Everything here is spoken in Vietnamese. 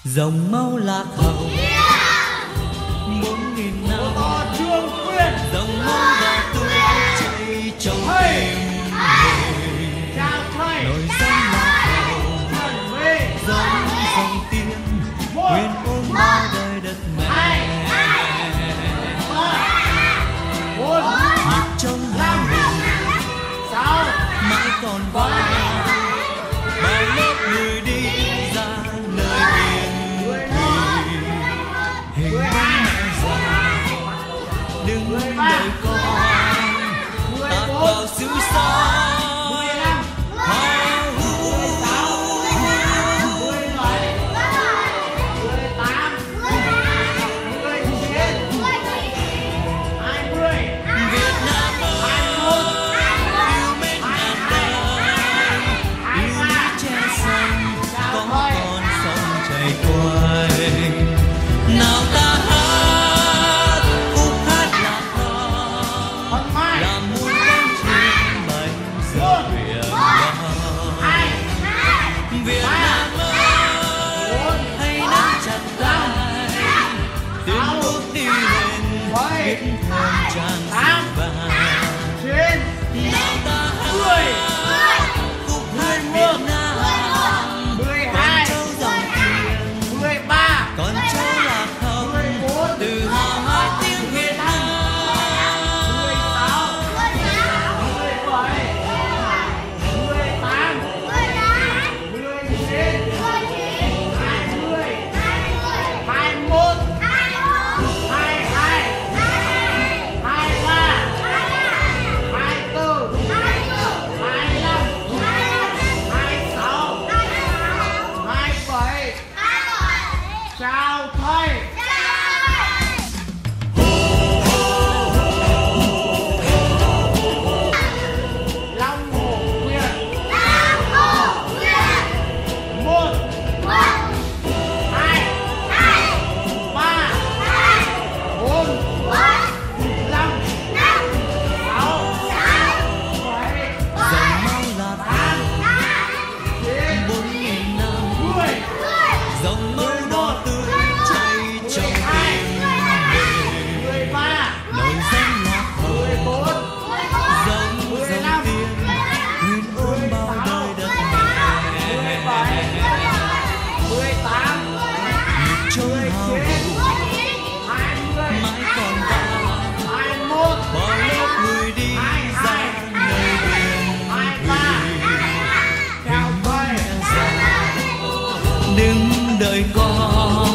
dòng máu lạc hậu 4.000 năm dòng máu đỏ tươi chảy trong tim người nổi danh lạc hậu giống dòng tiên huyền ôm bao đời đất mẹ nhịp trong hào hùng mãi còn vang bao lớp người đi ra nơi yên hình bóng mẹ già đừng đợi con tạt vào xứ sống nào ta hát khúc hát lạc hậu làm muôn con chim bay giờ Việt Nam ơi hãy nắm chặt tay tiến bước đi lên biết thơm tràn xanh vàng nào ta hát khúc hát Việt Nam con trâu dòng tiền con trâu lạc hậu tự hào hai tiếng Việt Nam chào thầy. Long Hồ Quyền. Một, hai, ba, bốn, năm, sáu, bảy, dòng máu lạc hậu 4.000 năm dòng máu đỏ tươi chảy trong tim người nổi danh lạc hậu giống dòng tiên huyền ôm bao đời đất mẹ nhịp trống hào hùng mãi còn vang bao lớp người đi ra nơi biển thủy hình bóng mẹ già đừng đợi con